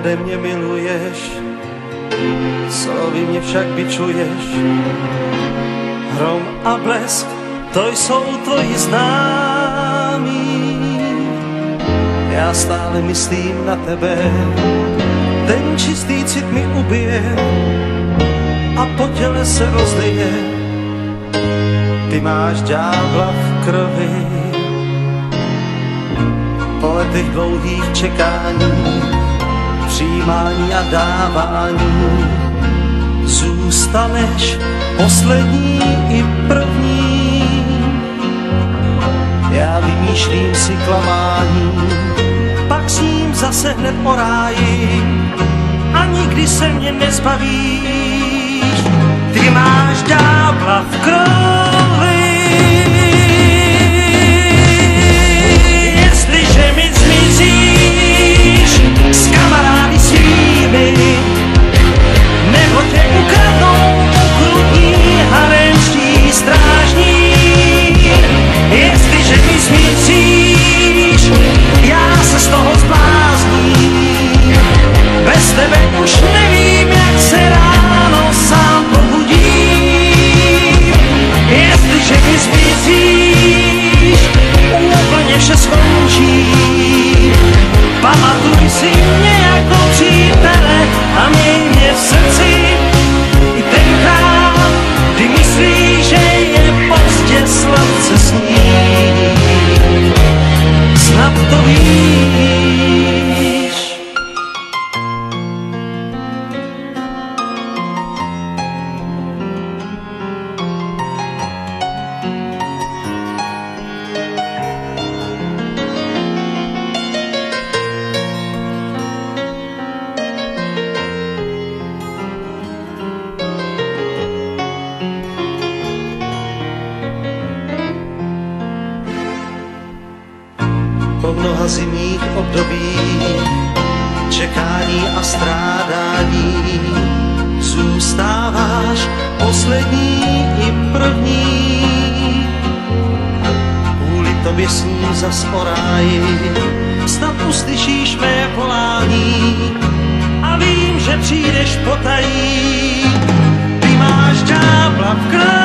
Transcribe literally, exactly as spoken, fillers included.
ode mě miluješ, slovy mě však bičuješ. Hrom a blesk, to jsou tvoji známí. Já stále myslím na tebe, ten čistý cit mi ubije a po těle se rozlije. Ty máš ďábla v krvi. Po letech dlouhých čekání, přijímání a dávání, zůstaneš poslední i první. Já vymýšlím si klamání, pak s ním zase hned o ráji a nikdy se mě nezbavíš. Ty máš ďábla v krovi. Jestliže mi zmizíš s kamarády svými, nebo tě ukradnou okrutní harenští strážní. Jestliže mi zmizíš, já se z toho zblázním. Bez tebe už nevím, jak se ráno sám probudím. Jestliže mi zmizíš, úplně vše skončí. Pamatuj si mě jako přítele a měj mě v srdci i tenkrát, kdy myslíš, že je pozdě sladce snít. Snad to víš. Po mnoha zimních obdobích, čekání a strádání, zůstáváš poslední i první. Kvůli tobě sním zas o ráji, snad uslyšíš mé volání a vím, že přijdeš potají. Ty máš ďábla v krvi.